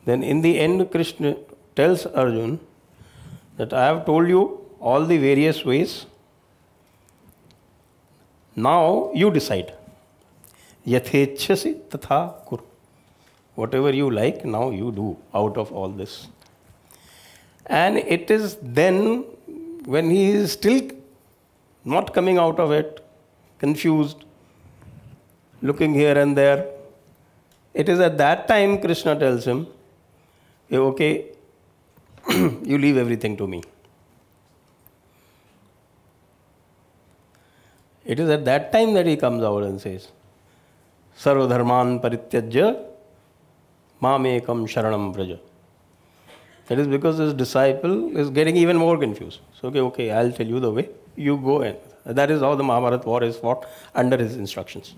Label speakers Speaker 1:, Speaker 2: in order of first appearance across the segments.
Speaker 1: Then in the end, Krishna tells Arjun that I have told you all the various ways. Now you decide. Yathechasi tatha kur. Whatever you like, now you do out of all this. And it is then, when he is still not coming out of it, confused, looking here and there, it is at that time Krishna tells him, okay, you leave everything to me. It is at that time that he comes out and says, Sarva dharman parityajya mamekam sharanam vraja. That is because his disciple is getting even more confused. So, okay, I'll tell you the way. You go and that is how the Mahabharata war is fought, under his instructions.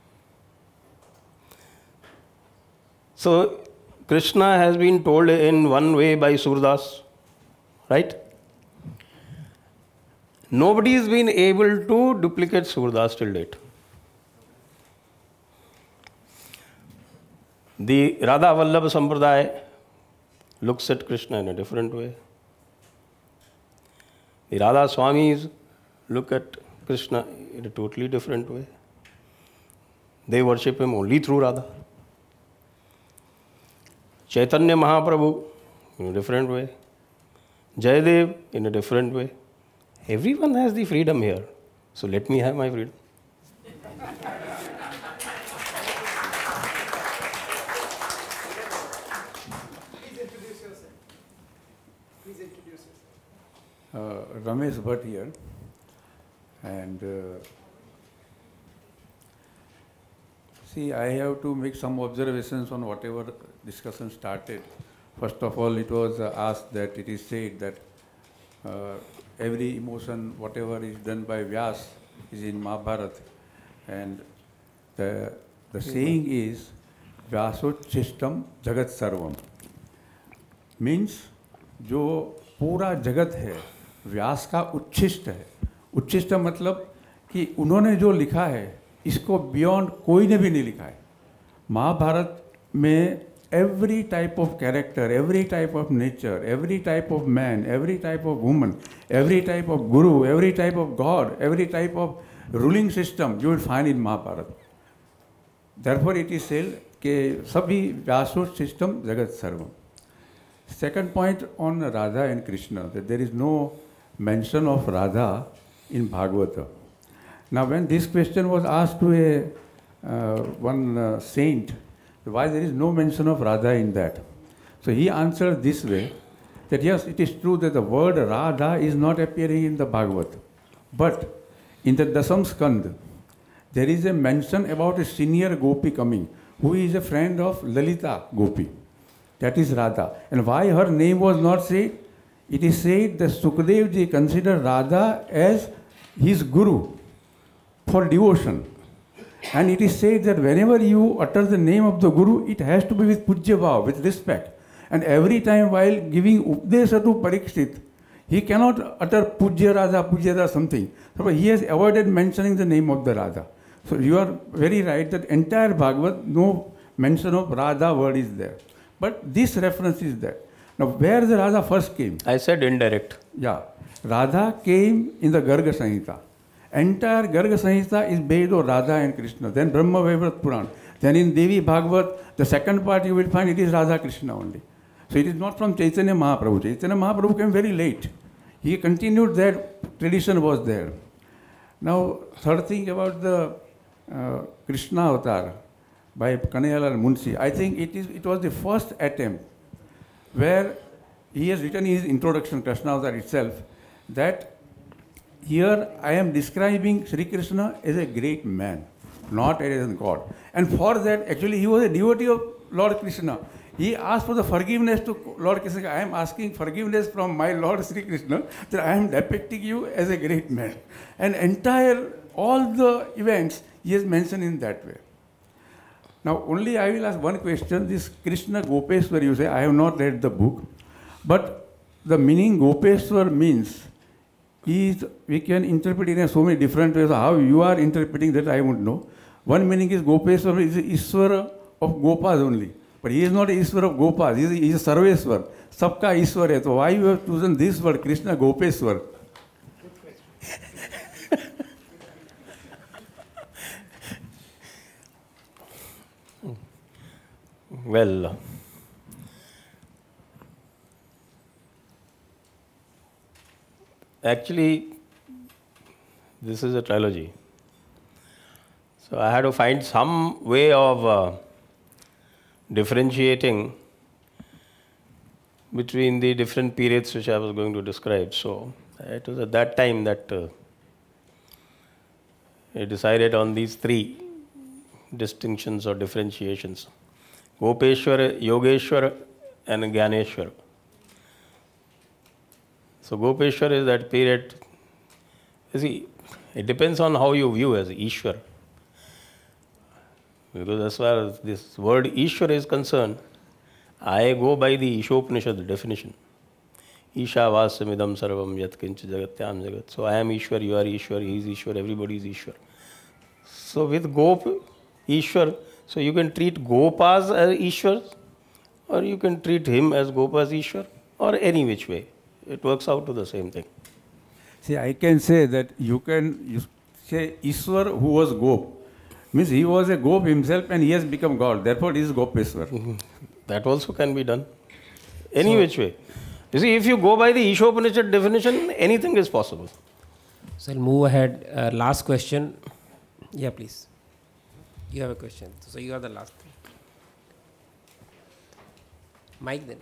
Speaker 1: So, Krishna has been told in one way by Surdas, right? Nobody has been able to duplicate Surdas till date. The Radha Vallabha Sampradaya looks at Krishna in a different way. The Radha Swamis look at Krishna in a totally different way. They worship him only through Radha. Chaitanya Mahaprabhu in a different way. Jayadev in a different way. Everyone has the freedom here. So let me have my freedom.
Speaker 2: Ramesh Bhatt here, and see, I have to make some observations on whatever discussion started. First of all, it was asked that it is said that every emotion, whatever is done by Vyas, is in Mahabharata, and the saying is Vyasochistam Jagat Sarvam, means जो पूरा जगत है व्यास का उच्छिष्ट है. उच्छिष्ट मतलब कि उन्होंने जो लिखा है इसको बियॉन्ड कोई ने भी नहीं लिखा है. महाभारत में every type of character, every type of nature, every type of man, every type of woman, every type of guru, every type of god, every type of ruling system you will find in Mahabharata. Therefore it is said कि सभी व्यासोच system जगत सर्वम. Second point on Radha and Krishna, that there is no mention of Radha in Bhagavata. Now when this question was asked to one saint, why there is no mention of Radha in that? So he answered this way, that yes, it is true that the word Radha is not appearing in the Bhagavad, but in the Dasam Skand, there is a mention about a senior gopi coming, who is a friend of Lalita Gopi. That is Radha. And why her name was not said? It is said that Sukadev ji considered Radha as his guru for devotion. And it is said that whenever you utter the name of the guru, it has to be with Pujya Bhav, with respect. And every time while giving Updesha to Parikshit, he cannot utter Pujya Radha something. So he has avoided mentioning the name of the Radha. So you are very right that entire Bhagavad, no mention of Radha word is there. But this reference is there. Now where the Radha first came?
Speaker 1: I said indirect.
Speaker 2: Yeah. Radha came in the Garga Samhita. Entire Garga Samhita is based on Radha and Krishna. Then Brahma Vaivarta Puran. Then in Devi Bhagavat, the second part you will find it is Radha Krishna only. So it is not from Chaitanya Mahaprabhu. Chaitanya Mahaprabhu came very late. He continued that tradition was there. Now third thing about the Krishna avatar by Kanayalal Munshi. I think it was the first attempt where he has written in his introduction, Krishna avatar itself, that here I am describing Sri Krishna as a great man, not as a god. And for that, actually, he was a devotee of Lord Krishna. He asked for the forgiveness to Lord Krishna. I am asking forgiveness from my Lord Sri Krishna that I am depicting you as a great man. And all the events he has mentioned in that way. Now, only I will ask one question. This Krishna Gopeshvara, you say, I have not read the book. But the meaning Gopeshvara means, we can interpret it in so many different ways. How you are interpreting that, I won't know. One meaning is Gopeshvara is Ishvara of Gopas only. But he is not Ishwar of Gopas, he is Sarveshwar. Sabka Ishwar hai. So why you have chosen this word, Krishna Gopeshvara?
Speaker 1: Well, actually, this is a trilogy. So I had to find some way of differentiating between the different periods which I was going to describe. So it was at that time that I decided on these three distinctions or differentiations: Gopeshwara, Yogeshwara, and Gyaneshwara. So Gopeshwara is that period. You see, it depends on how you view as Ishwar. Because as far as this word Ishwar is concerned, I go by the Ishopanishad definition. Isha vasamidam sarvam yat kincha jagatyam jagat. So I am Ishwar, you are Ishwar, he is Ishwar, everybody is Ishwar. So with Gop, Ishwar, so you can treat Gopas as Ishwar, or you can treat him as Gopas Ishwar, or any which way. It works out to the same thing.
Speaker 2: See, I can say that you say Ishwar who was Gop. Means he was a Gop himself and he has become God. Therefore, he is Gopeshwar.
Speaker 1: That also can be done. Any which way. You see, if you go by the Ishopanishad definition, anything is possible.
Speaker 3: So I'll move ahead. Last question. Yeah, please. You have a question. So you are the last. Mike then.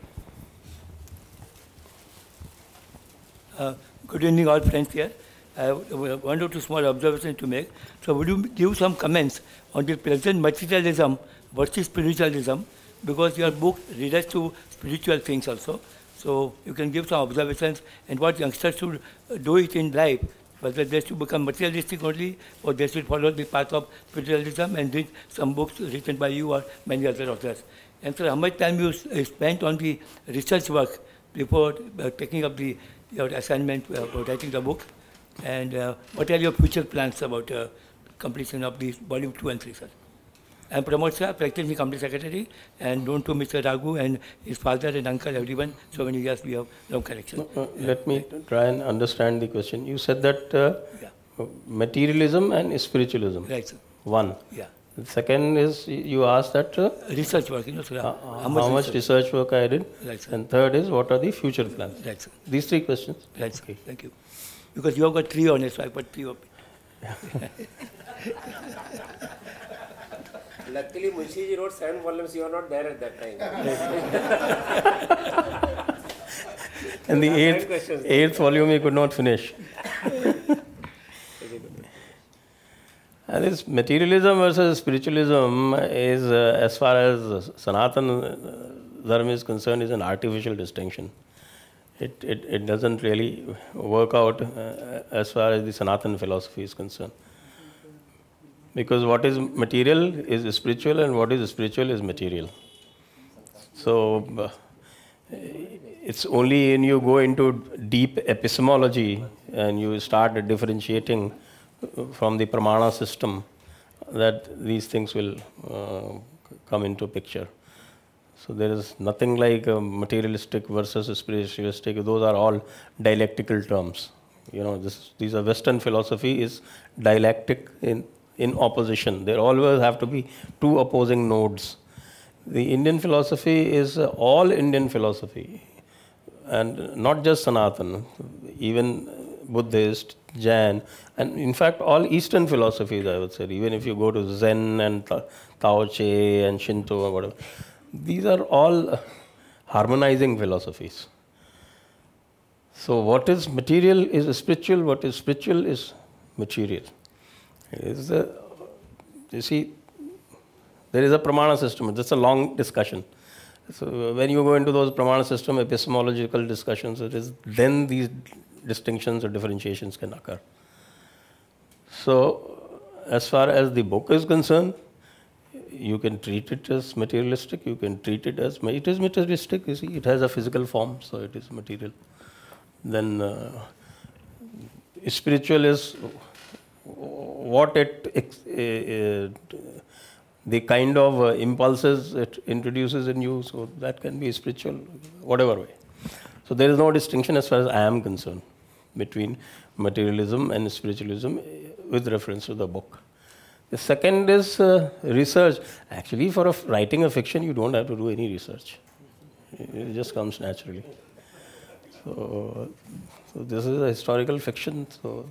Speaker 4: Good evening, all friends here. I have one or two small observations to make. So would you give some comments on the present materialism versus spiritualism? Because your book relates to spiritual things also. So you can give some observations and what youngsters should do it in life, whether they should become materialistic only or they should follow the path of spiritualism and read some books written by you or many other authors. And so how much time you spent on the research work before taking up your assignment for writing the book? And what are your future plans about completion of these volume 2 and 3, sir? I am Pramod Shah, practicing company secretary, and known to Mr. Raghu and his father and uncle, everyone. So many years we have long connection.
Speaker 1: Let me try and understand the question. You said that materialism and spiritualism.
Speaker 4: Right, sir.
Speaker 1: One.
Speaker 4: Yeah.
Speaker 1: The second is you asked that
Speaker 4: research work, sir.
Speaker 1: How much research work I did.
Speaker 4: Right, sir.
Speaker 1: And third is what are the future plans.
Speaker 4: Right, sir.
Speaker 1: These three questions.
Speaker 4: Right, sir. Okay. Thank you. Because you have got 3 on it, so I put 3 of it.
Speaker 3: Luckily, Munshi wrote 7 volumes. You are not there at that time.
Speaker 1: And the eighth volume he could not finish. And this materialism versus spiritualism is, as far as Sanatana Dharma is concerned, is an artificial distinction. It doesn't really work out as far as the Sanatana philosophy is concerned. Because what is material is spiritual and what is spiritual is material. So it's only when you go into deep epistemology and you start differentiating from the pramana system that these things will come into picture. So there is nothing like materialistic versus spiritualistic. Those are all dialectical terms. These are Western philosophy is dialectic in opposition. There always have to be 2 opposing nodes. The Indian philosophy is all Indian philosophy, and not just Sanatana, even Buddhist, Jain, and in fact all Eastern philosophies, I would say. Even if you go to Zen and Tao Che and Shinto or whatever, these are all harmonizing philosophies. So what is material is spiritual, what is spiritual is material. You see, there is a pramana system. That's a long discussion. So when you go into those pramana system, epistemological discussions, then these distinctions or differentiations can occur. So as far as the book is concerned, you can treat it as materialistic, you can treat it as, it is materialistic, you see, it has a physical form, so it is material. Then spiritual is what it the kind of impulses it introduces in you, so that can be spiritual, whatever way. So there is no distinction as far as I am concerned between materialism and spiritualism with reference to the book. The second is research. Actually, for writing a fiction, you don't have to do any research. It just comes naturally. So this is a historical fiction. So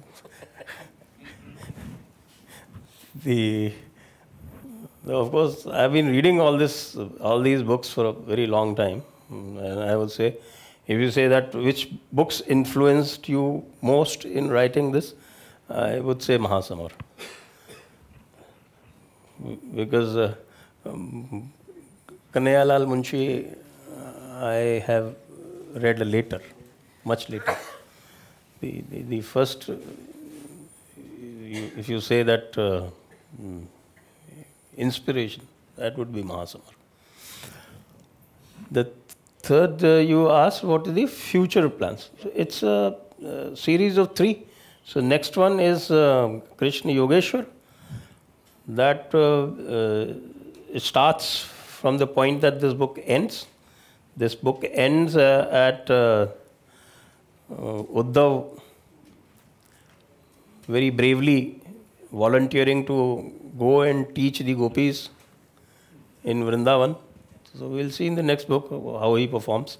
Speaker 1: of course, I've been reading all these books for a very long time, and I would say, if you say that which books influenced you most in writing this, I would say Mahasamar. Because Kanhayalal Munshi, I have read later, much later. The first, if you say that inspiration, that would be Mahasamar. The third, you asked what are the future plans. So it's a series of 3. So next one is Krishna Yogeshwara. That it starts from the point that this book ends. This book ends at Uddhav very bravely volunteering to go and teach the gopis in Vrindavan. So we'll see in the next book how he performs.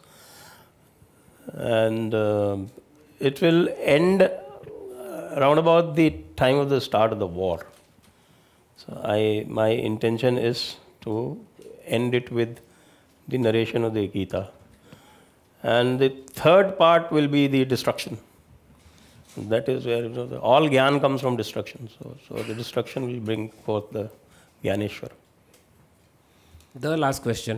Speaker 1: And it will end around about the time of the start of the war. So my intention is to end it with the narration of the Gita. And the third part will be the destruction. That is where all Gyan comes from destruction. So the destruction will bring forth the Gyaneshwar.
Speaker 3: The last question.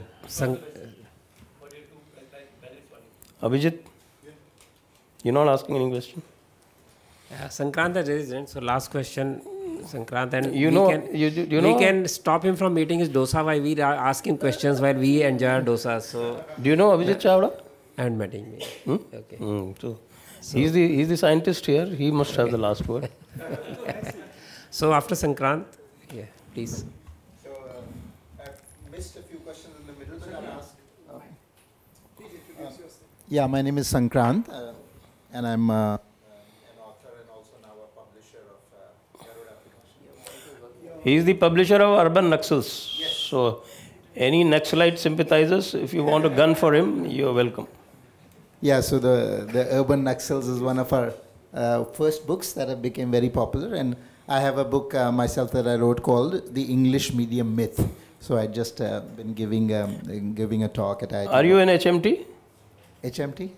Speaker 1: Abhijit, you're not asking any question?
Speaker 3: Yeah, Sankrant is resident, so last question, Sankrant, and
Speaker 1: we
Speaker 3: can stop him from eating his dosa while we ask him questions while we enjoy our dosa. So
Speaker 1: do you know Abhijit Chavda?
Speaker 3: I haven't met him. Okay.
Speaker 1: So he's the scientist here. He must have the last word.
Speaker 3: So after Sankrant, yeah, please.
Speaker 5: So I've missed a few questions in the middle, but I'll ask. Please introduce yourself. Yeah, my name is Sankrant, and I'm an author and also now a publisher of narrates.
Speaker 1: He is the publisher of Urban Naxals.
Speaker 5: Yes.
Speaker 1: So any Naxalite sympathizers, if you want a gun for him, you are welcome.
Speaker 5: Yeah, so the Urban Naxals is one of our first books that became very popular, and I have a book myself that I wrote called The English Medium Myth. So I just been giving a talk at IIT.
Speaker 1: Are you an HMT?
Speaker 5: HMT?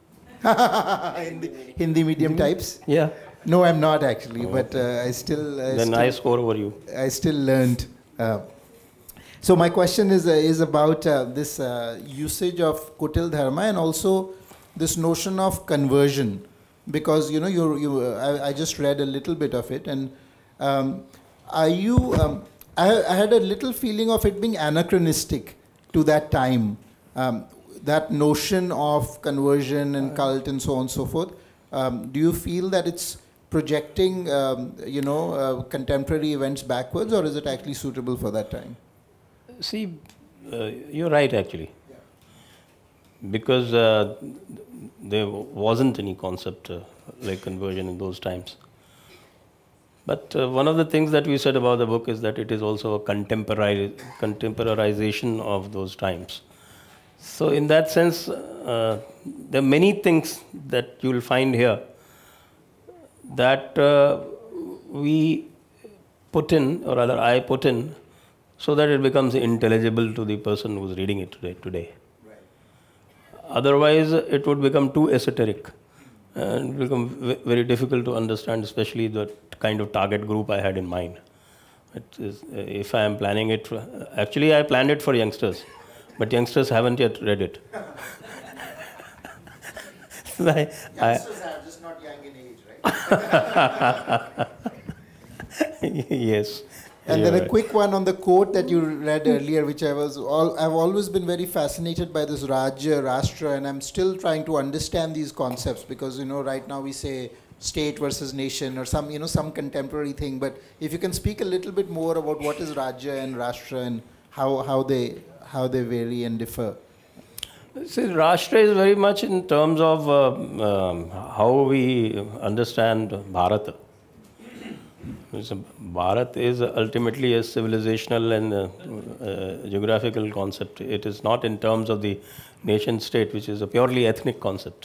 Speaker 5: Hindi medium types?
Speaker 1: Yeah.
Speaker 5: No, I'm not actually, but I still...
Speaker 1: Then I score over you.
Speaker 5: I still learned. So my question is about this usage of Kutil Dharma and also this notion of conversion, because I just read a little bit of it, and I had a little feeling of it being anachronistic to that time, that notion of conversion and cult and so on and so forth. Do you feel that it's projecting contemporary events backwards, or is it actually suitable for that time?
Speaker 1: See, you're right actually. Because there wasn't any concept like conversion in those times. But one of the things that we said about the book is that it is also a contemporarization of those times. So in that sense, there are many things that you will find here that we put in, or rather I put in, so that it becomes intelligible to the person who is reading it today. Otherwise, it would become too esoteric and become very difficult to understand, especially the kind of target group I had in mind. If I am planning it, actually I planned it for youngsters, but youngsters haven't yet read it.
Speaker 5: Youngsters are just not young in age, right?
Speaker 1: Yes.
Speaker 5: And then a quick one on the quote that you read earlier, which I've always been very fascinated by this Rajya, Rashtra, and I'm still trying to understand these concepts because, right now we say state versus nation, or some, some contemporary thing. But if you can speak a little bit more about what is Rajya and Rashtra and how they vary and differ.
Speaker 1: See, Rashtra is very much in terms of how we understand Bharat. So Bharat is ultimately a civilizational and geographical concept. It is not in terms of the nation state, which is a purely ethnic concept.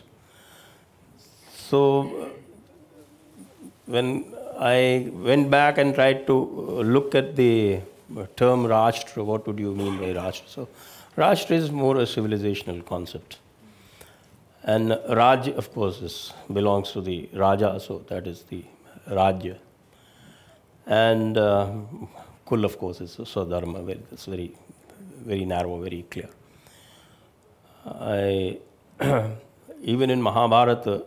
Speaker 1: So when I went back and tried to look at the term Rashtra, what would you mean by Rashtra? So Rashtra is more a civilizational concept. And Raj, of course, belongs to the Raja, so that is the Rajya. And Kul, of course, is Swadharma. It's very, very narrow, very clear. Even in Mahabharata,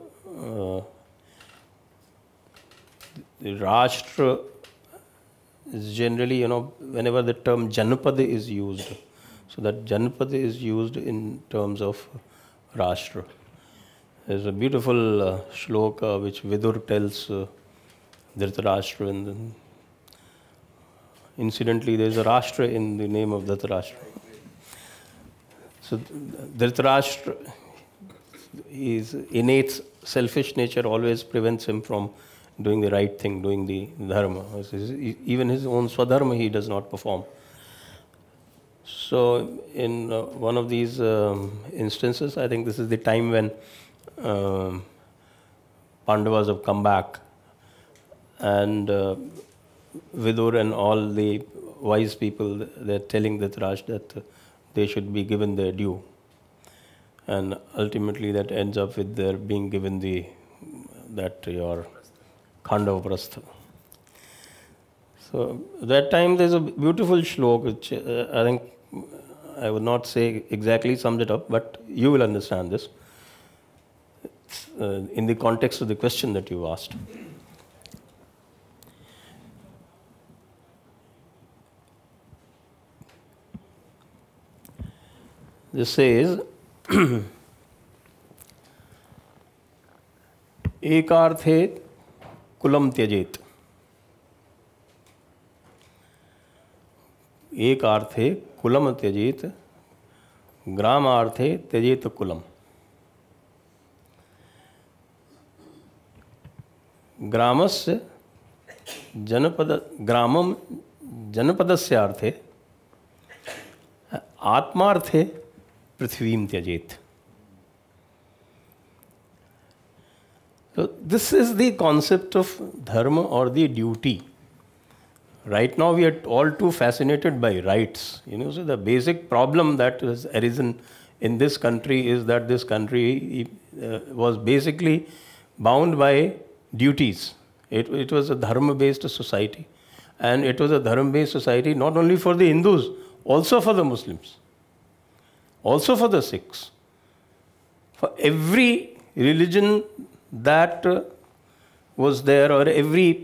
Speaker 1: the Rashtra is generally, whenever the term Janapada is used, so that Janapada is used in terms of Rashtra. There's a beautiful shloka which Vidur tells Dhritarashtra, and then incidentally there's a Rashtra in the name of Dhritarashtra. So Dhritarashtra, his innate selfish nature always prevents him from doing the right thing, doing the dharma. Even his own swadharma he does not perform. So in one of these instances, I think this is the time when Pandavas have come back, and Vidur and all the wise people, they're telling Dhritarashtra that they should be given their due. And ultimately that ends up with their being given your Khandava Prastha. So that time there's a beautiful shlok which I think I would not say exactly sums it up, but you will understand this in the context of the question that you asked. This says, ekarthe kulam tyajet. Ekarthe kulam tyajet, gramarthe tyajet kulam. Gramasya gramam janapadasya arthe, atmarthe prithvim tyajet. So this is the concept of dharma or the duty. Right now we are all too fascinated by rights. So the basic problem that has arisen in this country is that this country was basically bound by duties. It was a dharma-based society. And it was a dharma-based society not only for the Hindus, also for the Muslims, also for the Sikhs. For every religion that was there, or every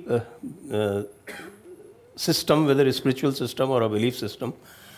Speaker 1: system, whether a spiritual system or a belief system,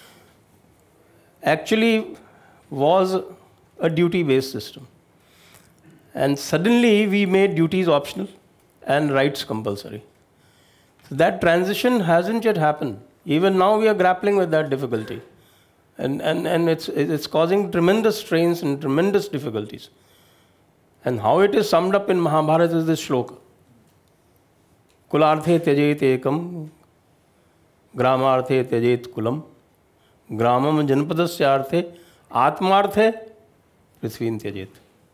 Speaker 1: actually was a duty-based system. And suddenly we made duties optional and rights compulsory. So that transition hasn't yet happened. Even now we are grappling with that difficulty. And it's causing tremendous strains and tremendous difficulties. And how it is summed up in Mahabharata is this shloka. Kularthe tyajet ekam, gramarthe tyajet kulam, gramam janapadasya arthe, atmarthe prithvin tyajet.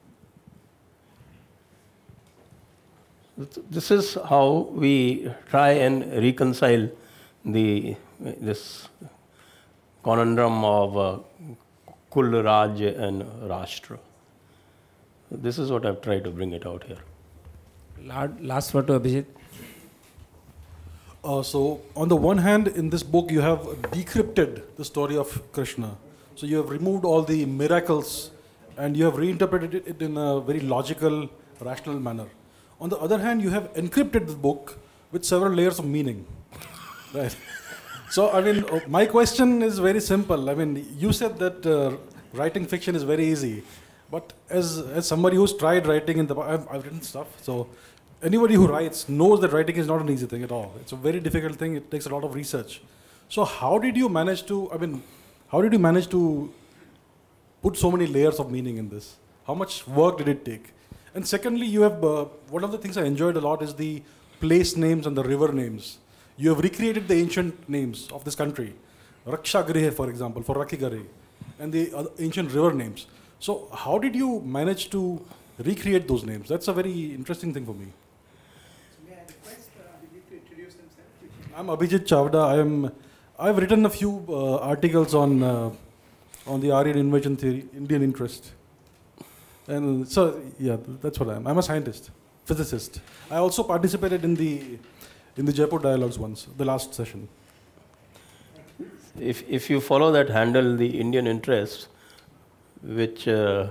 Speaker 1: This is how we try and reconcile this conundrum of Kul, Raj and Rashtra. This is what I've tried to bring it out here.
Speaker 3: Last word to Abhijit.
Speaker 6: So, on the one hand, in this book, you have decrypted the story of Krishna. So, you have removed all the miracles and you have reinterpreted it in a very logical, rational manner. On the other hand, you have encrypted the book with several layers of meaning. Right? So, I mean, my question is very simple. I mean, you said that writing fiction is very easy. But as somebody who's tried writing in the past, I've written stuff. So, anybody who writes knows that writing is not an easy thing at all. It's a very difficult thing. It takes a lot of research. So how did you manage to, how did you manage to put so many layers of meaning in this? How much work did it take? And secondly, you have, one of the things I enjoyed a lot is the place names and the river names. You have recreated the ancient names of this country. Rakshagrihe, for example, for Rakhigare, and the ancient river names. So how did you manage to recreate those names? That's a very interesting thing for me.
Speaker 7: So may I request Abhijit to introduce himself?
Speaker 6: I'm Abhijit Chavda. I've written a few articles on the Aryan invasion theory, Indian interest. And so, yeah, that's what I am. I'm a scientist, physicist. I also participated in the Jaipur dialogues once, the last session.
Speaker 1: If you follow that handle, the Indian interest, which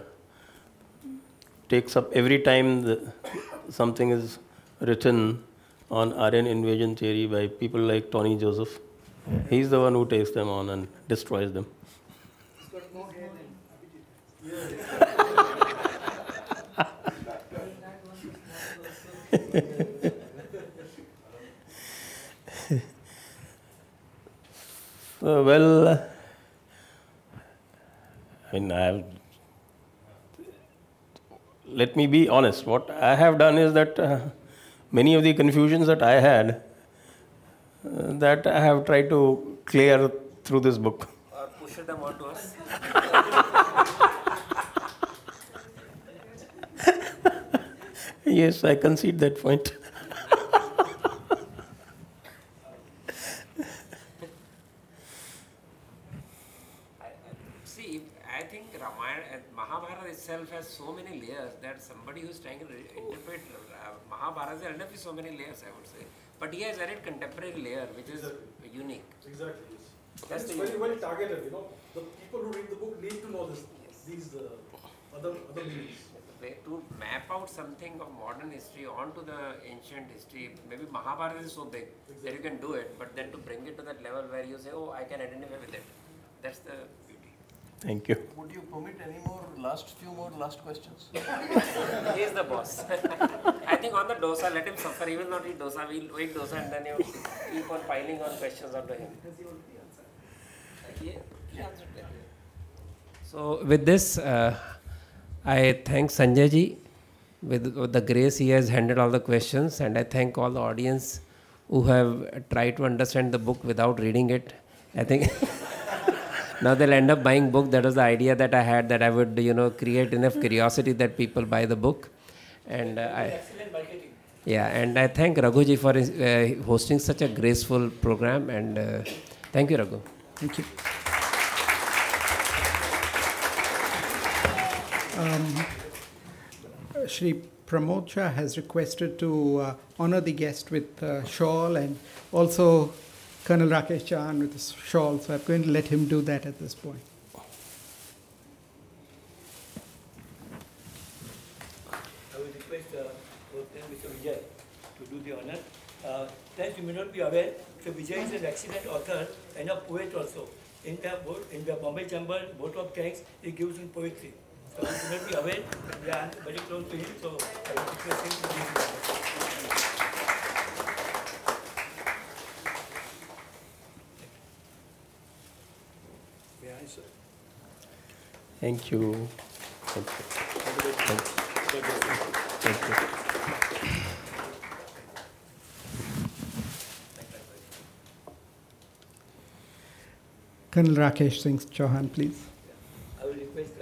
Speaker 1: takes up every time something is written on Aryan invasion theory by people like Tony Joseph, he's the one who takes them on and destroys them.
Speaker 7: He's got more hair than Abhijit.
Speaker 1: Well, let me be honest. What I have done is that many of the confusions that I had, that I have tried to clear through this book.
Speaker 3: Or push them onto us.
Speaker 1: Yes, I concede that point.
Speaker 3: See, I think Ramayana and Mahabharata itself has so many layers that somebody who's trying to interpret Mahabharata, there will be so many layers, I would say. But he has added contemporary layer, which is unique.
Speaker 6: Exactly.
Speaker 3: That's
Speaker 6: It's
Speaker 3: the
Speaker 6: very
Speaker 3: unique.
Speaker 6: well targeted. The people who read the book need to know these other meanings.
Speaker 3: To map out something of modern history onto the ancient history, maybe Mahabharata is so big that you can do it, but then to bring it to that level where you say, oh, I can identify with it. That's the beauty.
Speaker 1: Thank you.
Speaker 8: Would you permit any more few more last questions?
Speaker 3: He is the boss. I think on the dosa, let him suffer. He will not eat dosa. We'll eat dosa and then you keep on piling on questions onto him. So with this, I thank Sanjay ji with the grace he has handled all the questions, and I thank all the audience who have tried to understand the book without reading it. I think now they'll end up buying book. That was the idea that I had, that I would create enough curiosity that people buy the book. And
Speaker 4: excellent marketing.
Speaker 3: Yeah, and I thank Raghu ji for hosting such a graceful program, and thank you, Raghu.
Speaker 7: Thank you. Shri Pramod Shah has requested to honor the guest with shawl, and also Colonel Rakesh Chauhan with a shawl, so I'm going to let him do that at this point.
Speaker 4: I will request Mr. Vijay to do the honor. Friends, you may not be aware, so Vijay is an excellent author and a poet also. In the Bombay Chamber Vote of Thanks, he gives in poetry. So you may not be aware, we are very close to him, so I will request him to do the honor.
Speaker 1: Thank you. Thank you. Thank you.
Speaker 7: Colonel Rakesh Singh Chauhan, please.
Speaker 4: I will request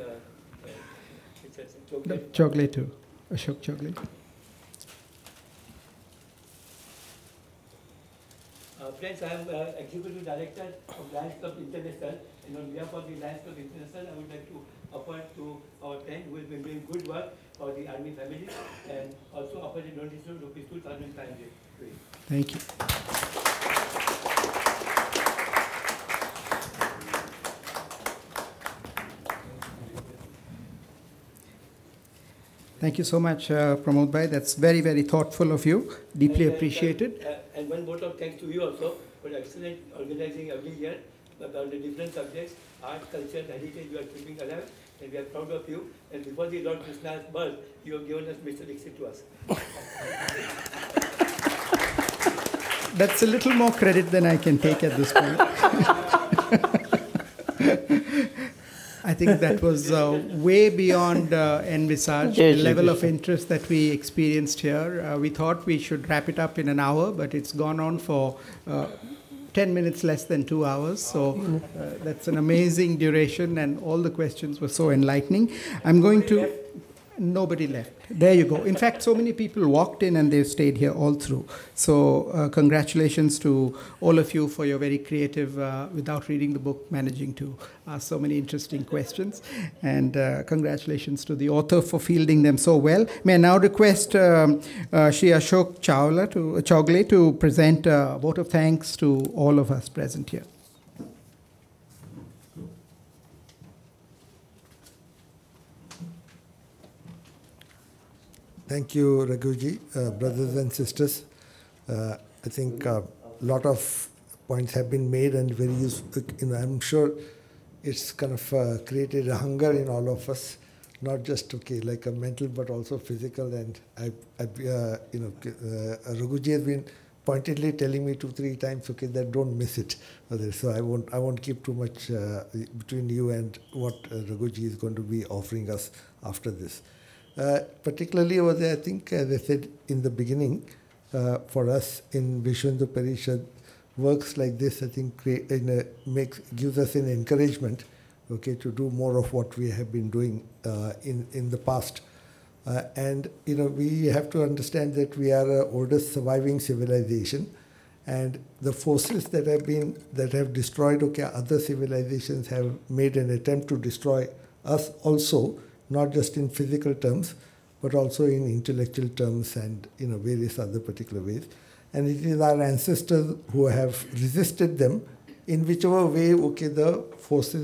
Speaker 7: The chocolate too. Ashok chocolate.
Speaker 4: Friends, I am Executive Director of Lions Club International, and on behalf of the Lions Club International, I would like to offer to our friend who has been doing good work for the Army family, and also offer a donation of rupees 2,500.
Speaker 7: Thank you. Thank you so much, Pramod Bhai. That's very, very thoughtful of you. Deeply appreciated.
Speaker 4: And one vote of thanks to you also for excellent organizing every year about the different subjects, art, culture, heritage you are keeping alive. And we are proud of you. And before the Lord Krishna's birth, you have given us Mr. Dixit to us.
Speaker 7: That's a little more credit than I can take at this point. I think that was way beyond envisaged, the level of interest that we experienced here. We thought we should wrap it up in an hour, but it's gone on for 10 minutes less than 2 hours. So that's an amazing duration, and all the questions were so enlightening. I'm going to... Nobody left. There you go. In fact, so many people walked in and they've stayed here all through. So congratulations to all of you for your very creative, without reading the book, managing to ask so many interesting questions. And congratulations to the author for fielding them so well. May I now request Shri Ashok Chowgle to present a vote of thanks to all of us present here.
Speaker 9: Thank you, Raghuji. Brothers and sisters, I think a lot of points have been made and very useful. I'm sure it's kind of created a hunger in all of us, not just like a mental but also physical. And Raghuji has been pointedly telling me 2-3 times, that don't miss it. So I won't keep too much between you and what Raghuji is going to be offering us after this. Particularly over there, I think, as I said in the beginning, for us in Vishwendu Parishad, works like this, I think, gives us an encouragement, to do more of what we have been doing in the past. And we have to understand that we are the oldest surviving civilization, and the forces that have destroyed other civilizations have made an attempt to destroy us also, not just in physical terms, but also in intellectual terms and various other particular ways. And it is our ancestors who have resisted them in whichever way the forces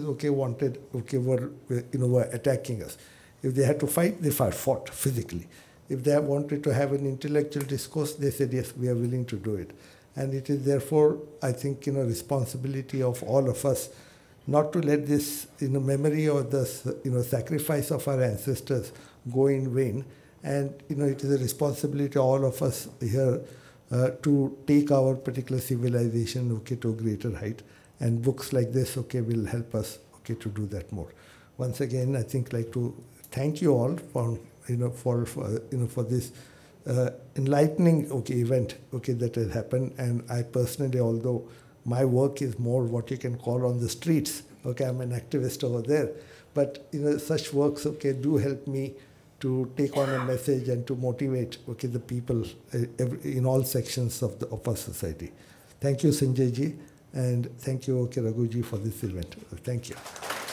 Speaker 9: were attacking us. If they had to fight, they fought physically. If they wanted to have an intellectual discourse, they said, yes, we are willing to do it. And it is therefore, I think, responsibility of all of us not to let this memory or the sacrifice of our ancestors go in vain. And it is a responsibility of all of us here to take our particular civilization to a greater height. And books like this will help us to do that more. Once again, I think like to thank you all for for this enlightening event that has happened. And I personally, although my work is more what you can call on the streets. I'm an activist over there. But such works do help me to take on a message and to motivate the people in all sections of our society. Thank you, Sanjay ji, and thank you, Raghuji, for this event. Thank you.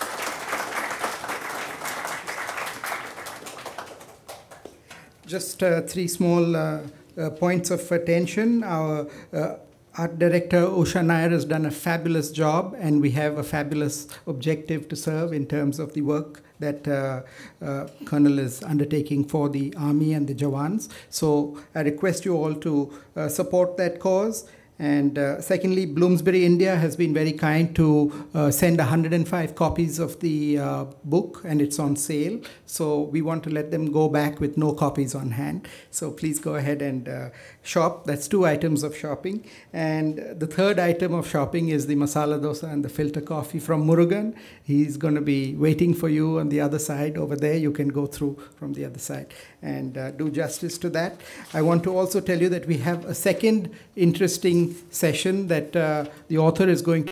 Speaker 7: Just 3 small points of attention. Our Art Director Usha Nair has done a fabulous job, and we have a fabulous objective to serve in terms of the work that Colonel is undertaking for the Army and the Jawans. So I request you all to support that cause. And secondly, Bloomsbury India has been very kind to send 105 copies of the book, and it's on sale. So we want to let them go back with no copies on hand. So please go ahead and shop. That's 2 items of shopping. And the 3rd item of shopping is the masala dosa and the filter coffee from Murugan. He's going to be waiting for you on the other side over there. You can go through from the other side and do justice to that. I want to also tell you that we have a second interesting session that the author is going to